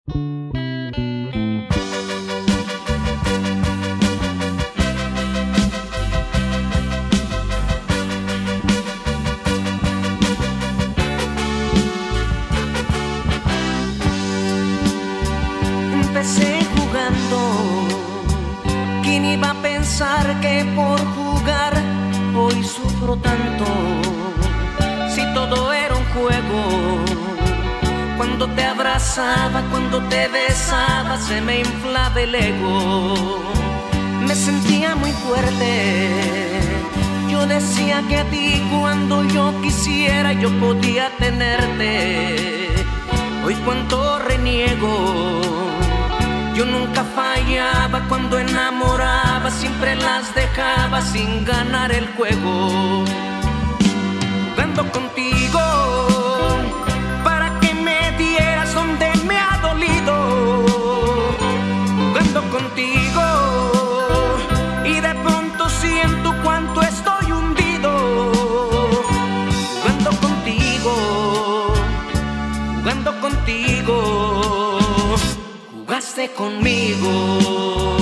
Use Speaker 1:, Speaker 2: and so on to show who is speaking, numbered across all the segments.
Speaker 1: Empecé jugando, ¿quién iba a pensar que por jugar hoy sufro tanto? Si todo era un juego, cuando te abrazaba, cuando te besaba, se me inflaba el ego. Me sentía muy fuerte, yo decía que a ti cuando yo quisiera yo podía tenerte. Hoy cuánto reniego, yo nunca fallaba cuando enamoraba, siempre las dejaba sin ganar el juego. Jugando contigo para que me dieras donde me ha dolido. Jugando contigo y de pronto siento cuánto estoy hundido. Jugando contigo, jugando contigo, jugaste conmigo.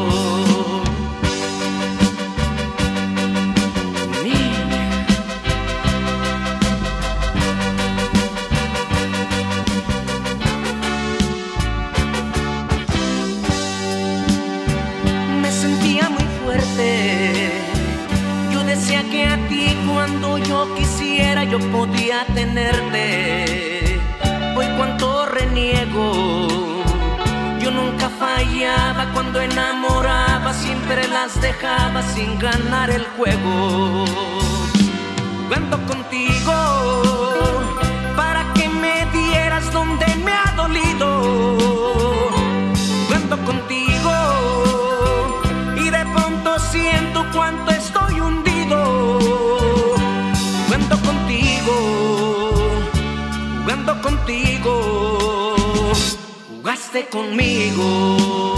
Speaker 1: Me sentía muy fuerte, yo decía que a ti cuando yo quisiera yo podía tenerte. Hoy cuánto reniego, yo nunca fallaba cuando enamoraba, siempre las dejaba sin ganar el juego. Jugando contigo para que me dieras donde me ha dolido. Jugando contigo y de pronto siento cuánto estoy hundido. Jugando contigo, jugando contigo, jugaste conmigo.